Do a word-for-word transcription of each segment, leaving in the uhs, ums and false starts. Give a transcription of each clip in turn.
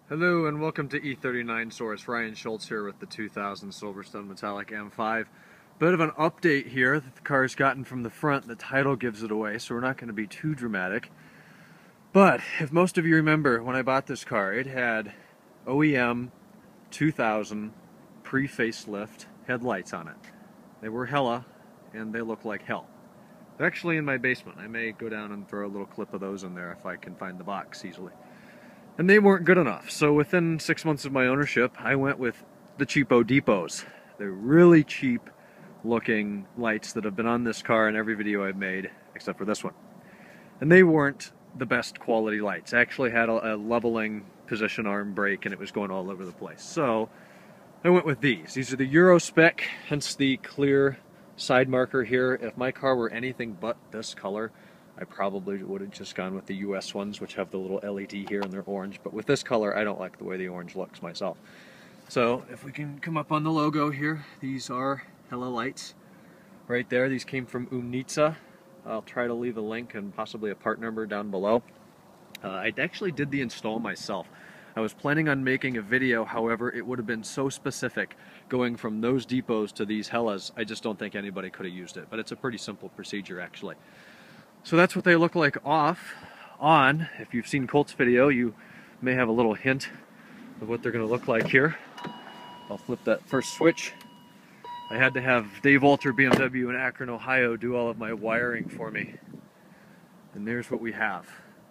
Hello and welcome to E thirty-nine Source. Ryan Schultz here with the two thousand Silverstone Metallic M five. Bit of an update here that the car's gotten from the front. The title gives it away, so we're not going to be too dramatic. But if most of you remember, when I bought this car, it had O E M two thousand pre-facelift headlights on it. They were Hella, and they look like hell. They're actually in my basement. I may go down and throw a little clip of those in there if I can find the box easily. And they weren't good enough, so within six months of my ownership, I went with the cheapo-Depos. They're really cheap looking lights that have been on this car in every video I've made, except for this one. And they weren't the best quality lights. I actually had a, a leveling position arm brake and it was going all over the place. So I went with these. These are the Euro spec, hence the clear side marker here. If my car were anything but this color, I probably would have just gone with the U S ones, which have the little L E D here and they're orange. But with this color, I don't like the way the orange looks myself. So if we can come up on the logo here, these are Hella lights right there. These came from Umnitsa. I'll try to leave a link and possibly a part number down below. Uh, I actually did the install myself. I was planning on making a video, however, it would have been so specific going from those Depos to these Hellas, I just don't think anybody could have used it. But it's a pretty simple procedure, actually. So that's what they look like off. On, if you've seen Colt's video, you may have a little hint of what they're going to look like here. I'll flip that first switch. I had to have Dave Walter B M W in Akron, Ohio do all of my wiring for me. And there's what we have.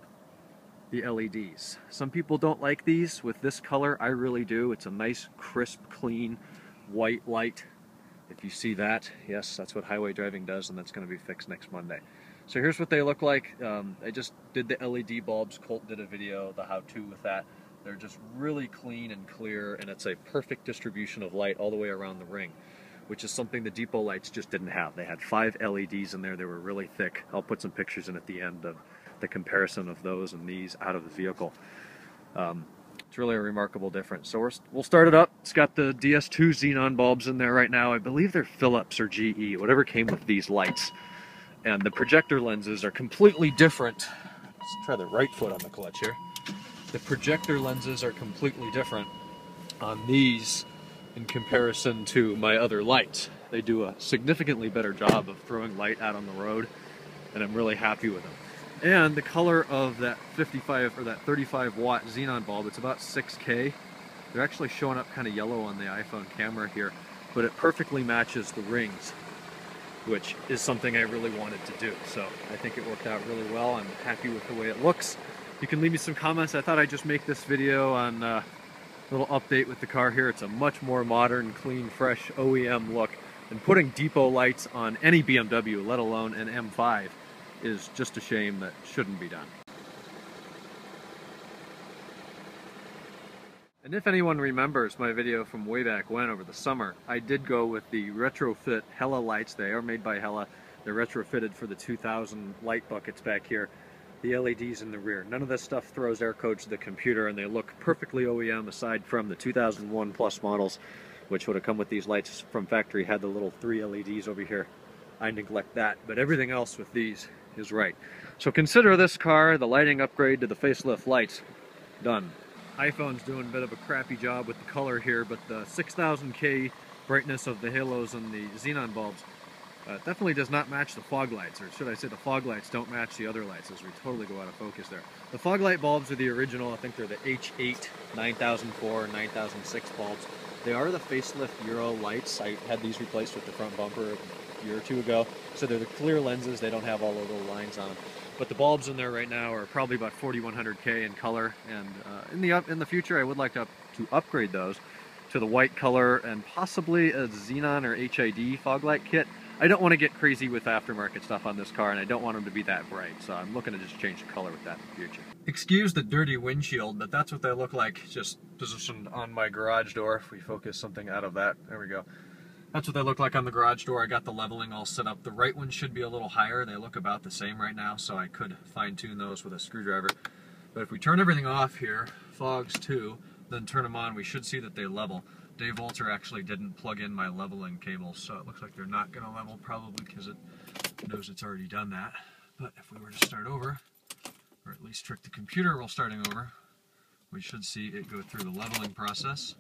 The L E Ds. Some people don't like these with this color. I really do. It's a nice, crisp, clean, white light. If you see that, yes, that's what highway driving does, and that's going to be fixed next Monday. So here's what they look like. Um, I just did the L E D bulbs. Colt did a video, the how-to with that. They're just really clean and clear, and it's a perfect distribution of light all the way around the ring, which is something the Depot lights just didn't have. They had five L E Ds in there. They were really thick. I'll put some pictures in at the end of the comparison of those and these out of the vehicle. Um, it's really a remarkable difference. So we're, we'll start it up. It's got the D S two xenon bulbs in there right now. I believe they're Philips or G E, whatever came with these lights. And the projector lenses are completely different. Let's try the right foot on the clutch here. The projector lenses are completely different on these in comparison to my other lights. They do a significantly better job of throwing light out on the road, and I'm really happy with them. And the color of that fifty-five or that thirty-five watt xenon bulb, it's about six K. They're actually showing up kind of yellow on the iPhone camera here, but it perfectly matches the rings, which is something I really wanted to do. So I think it worked out really well. I'm happy with the way it looks. You can leave me some comments. I thought I'd just make this video on uh, a little update with the car here. It's a much more modern, clean, fresh O E M look. And putting Depot lights on any B M W, let alone an M five, is just a shame that shouldn't be done. And if anyone remembers my video from way back when, over the summer, I did go with the retrofit Hella lights. They are made by Hella. They're retrofitted for the two thousand light buckets back here. The L E Ds in the rear. None of this stuff throws air codes to the computer, and they look perfectly O E M aside from the two thousand one plus models, which would have come with these lights from factory, had the little three L E Ds over here. I neglect that, but everything else with these is right. So consider this car the lighting upgrade to the facelift lights done. iPhone's doing a bit of a crappy job with the color here, but the six thousand K brightness of the halos and the xenon bulbs uh, definitely does not match the fog lights, or should I say the fog lights don't match the other lights, as we totally go out of focus there. The fog light bulbs are the original. I think they're the H eight, nine thousand four, nine thousand six bulbs. They are the facelift Euro lights. I had these replaced with the front bumper a year or two ago. So they're the clear lenses. They don't have all the little lines on them. But the bulbs in there right now are probably about forty-one hundred K in color, and uh, in the up in the future I would like to, up, to upgrade those to the white color and possibly a xenon or H I D fog light kit. I don't want to get crazy with aftermarket stuff on this car, and I don't want them to be that bright, so I'm looking to just change the color with that in the future. Excuse the dirty windshield, but that's what they look like just positioned on my garage door. If we focus something out of that, there we go. That's what they look like on the garage door. I got the leveling all set up. The right one should be a little higher. They look about the same right now, so I could fine-tune those with a screwdriver. But if we turn everything off here, fogs too, then turn them on, we should see that they level. Dave Walter actually didn't plug in my leveling cables, so it looks like they're not going to level, probably because it knows it's already done that. But if we were to start over, or at least trick the computer while starting over, we should see it go through the leveling process.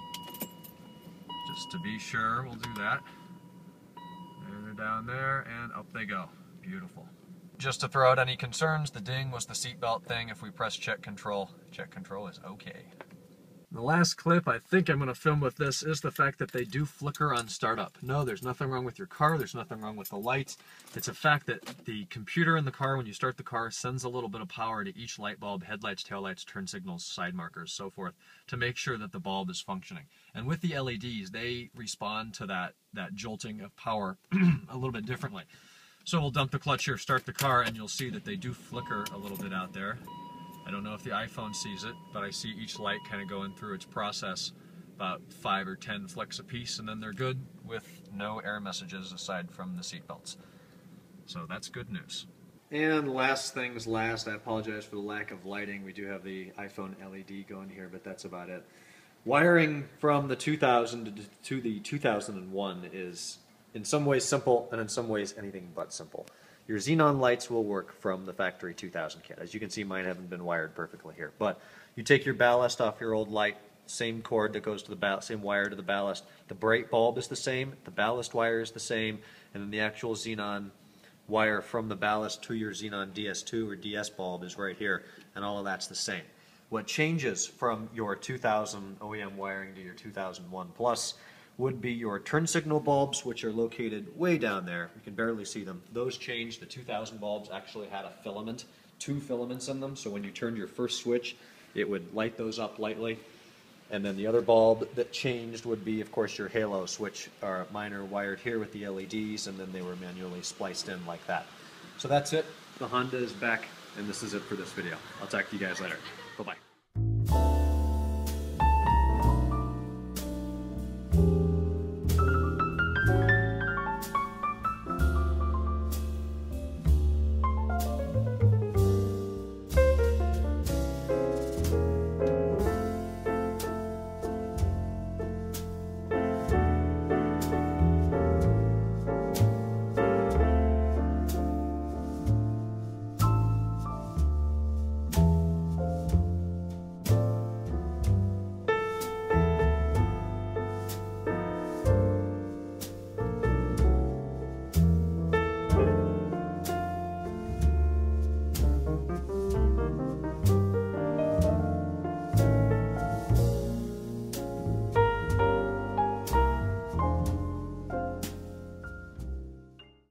Just to be sure, we'll do that. And they're down there, and up they go. Beautiful. Just to throw out any concerns, the ding was the seatbelt thing. If we press check control, check control is okay. The last clip I think I'm going to film with this is the fact that they do flicker on startup. No, there's nothing wrong with your car. There's nothing wrong with the lights. It's a fact that the computer in the car, when you start the car, sends a little bit of power to each light bulb, headlights, taillights, turn signals, side markers, so forth, to make sure that the bulb is functioning. And with the L E Ds, they respond to that, that jolting of power a little bit differently. So we'll dump the clutch here, start the car, and you'll see that they do flicker a little bit out there. I don't know if the iPhone sees it, but I see each light kind of going through its process, about five or ten flicks a piece, and then they're good with no error messages aside from the seat belts. So that's good news. And last things last, I apologize for the lack of lighting. We do have the iPhone L E D going here, but that's about it. Wiring from the two thousand to the two thousand one is in some ways simple, and in some ways anything but simple. Your xenon lights will work from the factory two thousand kit. As you can see, mine haven't been wired perfectly here. But you take your ballast off your old light, same cord that goes to the ballast, same wire to the ballast. The bright bulb is the same, the ballast wire is the same, and then the actual xenon wire from the ballast to your xenon D S two or D S bulb is right here, and all of that's the same. What changes from your two thousand O E M wiring to your two thousand one Plus would be your turn signal bulbs, which are located way down there. You can barely see them. Those changed. The two thousand bulbs actually had a filament, two filaments in them, so when you turned your first switch, it would light those up lightly. And then the other bulb that changed would be, of course, your halos, which are mine are wired here with the L E Ds, and then they were manually spliced in like that. So that's it. The Honda is back, and this is it for this video. I'll talk to you guys later. Bye-bye.